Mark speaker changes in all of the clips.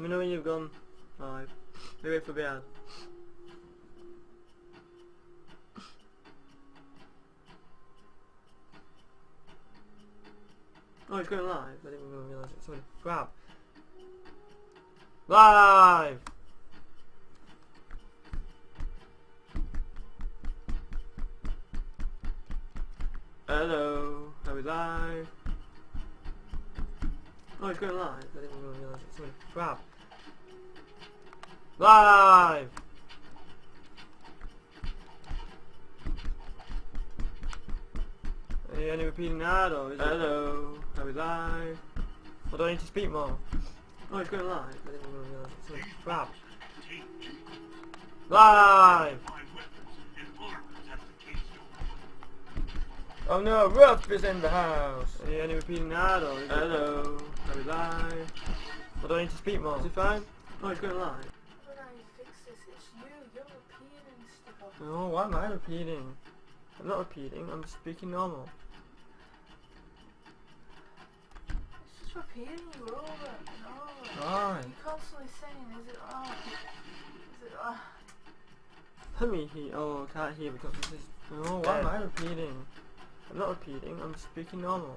Speaker 1: me know when you've gone. Alright. Wait for the ad. Oh, it's going live. I didn't even realise it. Sorry. Grab. Live! Hello. Are we live? Oh, it's going live. I didn't even realise it. Sorry. Grab. Live! Are you any repeating ad or is it? Hello, are we live? Or do I need to speak more? Oh, it's going live. I didn't even realise it. Sorry. Grab. Live! Oh no, Ruff is in the house! Are you any repeating ad or is it? Hello, are we live? Or do I need to speak more? Is it fine? Oh, it's going live. No, why am I repeating? I'm not repeating, I'm speaking normal.
Speaker 2: It's just repeating you over and over.
Speaker 1: Why?
Speaker 2: You're constantly saying, is it on? Is it on?
Speaker 1: Let me hear. Oh, I can't hear because this is. No, why am I repeating? I'm not repeating, I'm speaking normal.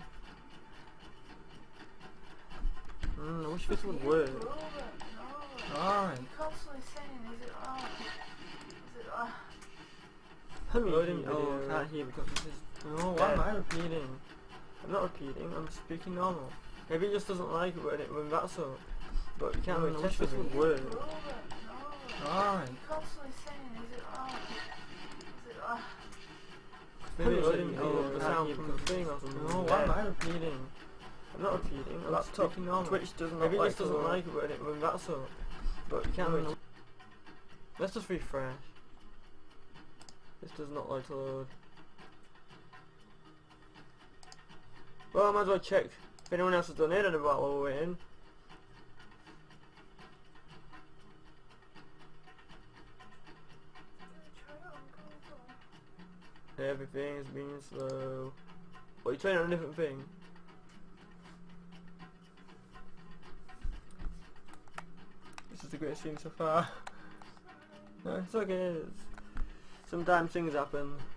Speaker 1: I wish this would work. Why?
Speaker 2: You're constantly saying, is it on? Is it on?
Speaker 1: Let me hear. Oh, I can't hear because this is. No, why am I repeating? I'm not repeating, I'm speaking normal. Maybe it just doesn't like it when that's up. But you can't really test this would work. Why?
Speaker 2: You're constantly saying, is it on? Is it on?
Speaker 1: Maybe it's the sound from the thing or something. No, why am I repeating? I'm not repeating, I'm speaking normal. Twitch doesn't maybe it just doesn't like it when that's up. But you can't really. Let's just refresh. This does not like to load. Well, I might as well check if anyone else has done it about while we're waiting. Everything's being slow. What, you trying on a different thing? This is the greatest thing so far. No, it's okay. Sometimes things happen.